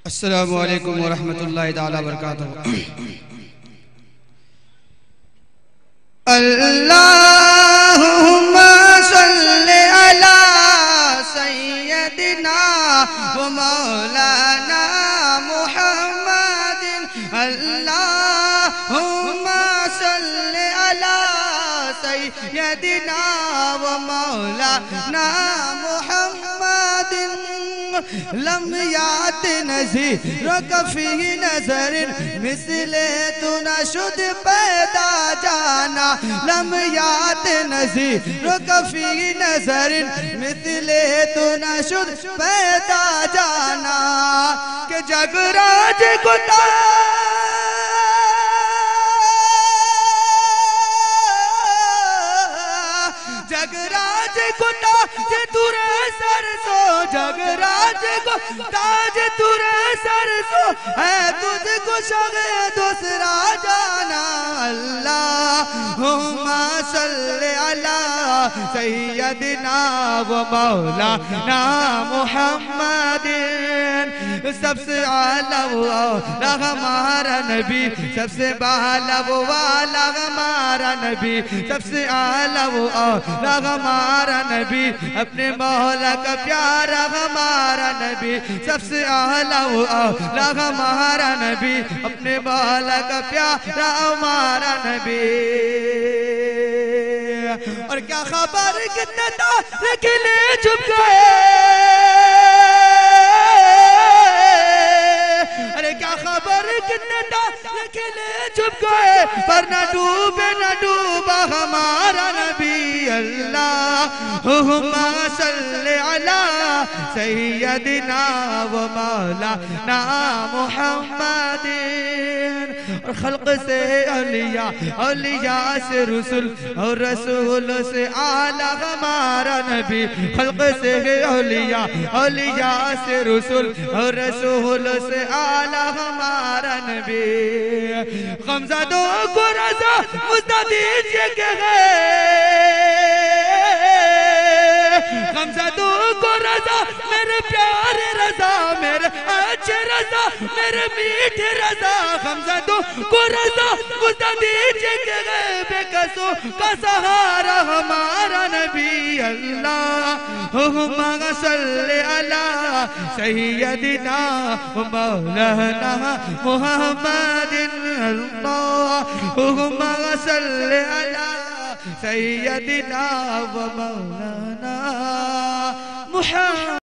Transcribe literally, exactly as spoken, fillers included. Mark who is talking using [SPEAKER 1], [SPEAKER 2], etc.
[SPEAKER 1] السلام علیکم ورحمۃ اللہ تعالی وبرکاتہ۔ اللہم صلی علی سیدنا و مولانا محمد۔ اللہم صلی علی سیدنا و مولانا محمد۔ لم یات نظیرک فی نظر مثل تو نشد پیدا جانا۔ لم یات نظیرک فی نظر مثل تو نشد پیدا جانا۔ کہ جگ راج گتا جگ راج گتا جے تورے سر سو، جگ راج کو تاج تورے سر سو ہے، تجھ کو شغ دوسرا جانا۔ اللہم صلی علی سیدنا و مولانا محمد۔ سب سے اعلیٰ والا ہمارا نبی، سب سے بالا والا ہمارا نبی، سب سے اعلیٰ والا ہمارا نبی، اپنے مولا کا پیارا ہمارا نبی، سب سے اعلیٰ والا ہمارا نبی، اپنے مولا کا پیارا ہمارا نبی۔ اور کیا خبر کتنے تارے کھلے چھپ گئے، ارے کیا خبر کتنے تارے کھلے چھپ گئے، پر نہ ڈوبے نہ ڈوبا ہمارا نبی۔ اللہم صلی علی سیدنا و مولانا محمد۔ اور خلق سے اولیاء، اولیاء سے رسول، اور رسول سے اعلیٰ ہمارا نبی۔ خلق سے اولیاء، اولیاء سے رسول، اور رسول سے اعلیٰ ہمارا نبی۔ غمزدوں کو رضا مجدہ دیجئے کہ ہے، غمزدوں کو رضا میرے پیارے رضا، میرے اچھے رضا، میرے میٹھے رضا۔ غمزدوں کو رضا مجدہ دیجئے کہ ہے، بے قصوں کا سہارا ہمارا نبی۔ اللہم صلی علی سیدنا و مولانا محمد۔ اللہم صلی علی سیدنا و مولانا محمد۔